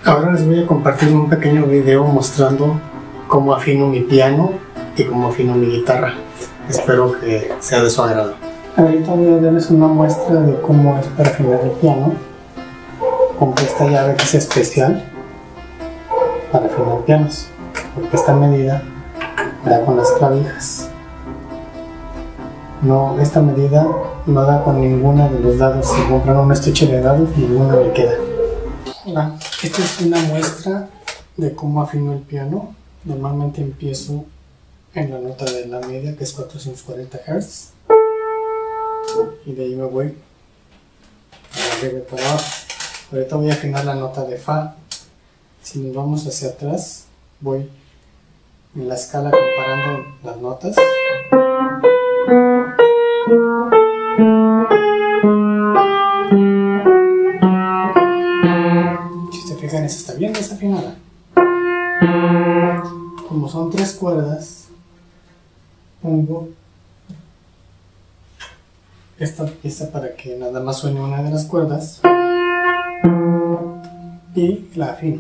Ahora les voy a compartir un pequeño video mostrando cómo afino mi piano y cómo afino mi guitarra. Espero que sea de su agrado. Ahorita voy a darles una muestra de cómo es para afinar el piano con esta llave que es especial para afinar pianos, porque esta medida da con las clavijas. No, esta medida no da con ninguna de los dados. Si compran un estuche de dados, ninguna le queda. Ahora, esta es una muestra de cómo afino el piano. Normalmente empiezo en la nota de la media, que es 440 Hz, y de ahí me voy para arriba y para abajo. Ahorita voy a afinar la nota de Fa. Si nos vamos hacia atrás, voy en la escala comparando las notas. Si se fijan, esa está bien desafinada. Como son 3 cuerdas, pongo esta pieza para que nada más suene una de las cuerdas y la afino.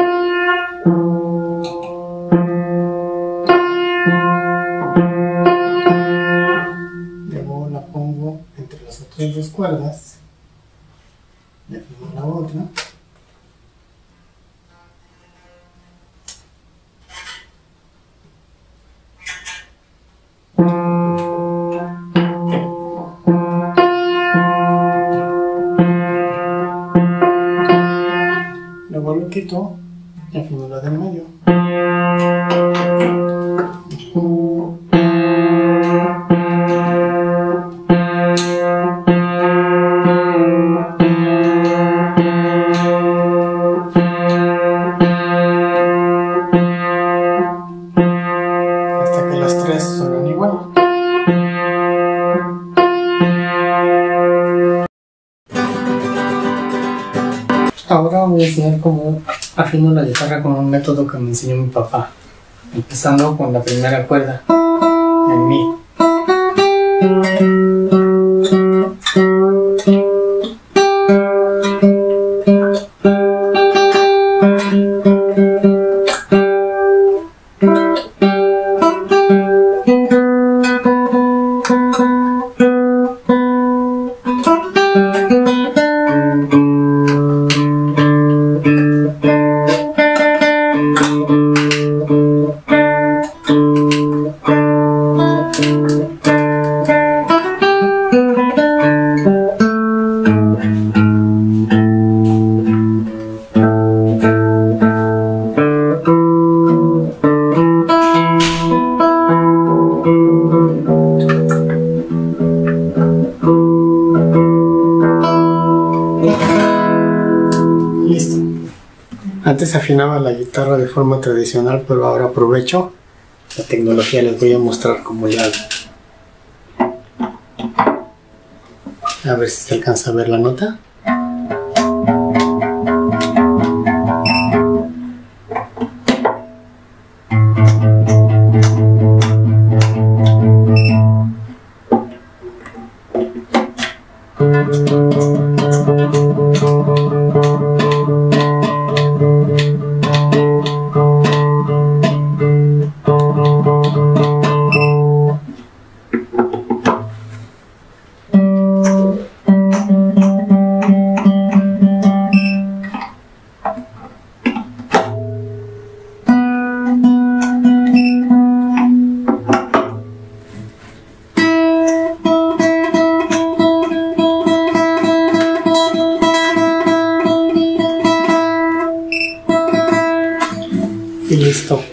Luego la pongo entre las otras 2 cuerdas y afino la otra. Luego lo quito y afino la del medio. Hasta que las 3 suenan igual. Ahora voy a enseñar cómo afino la guitarra con un método que me enseñó mi papá, empezando con la primera cuerda, en Mi. Listo. Antes afinaba la guitarra de forma tradicional, pero ahora aprovecho la tecnología. Les voy a mostrar cómo le hago. A ver si se alcanza a ver la nota. Y listo.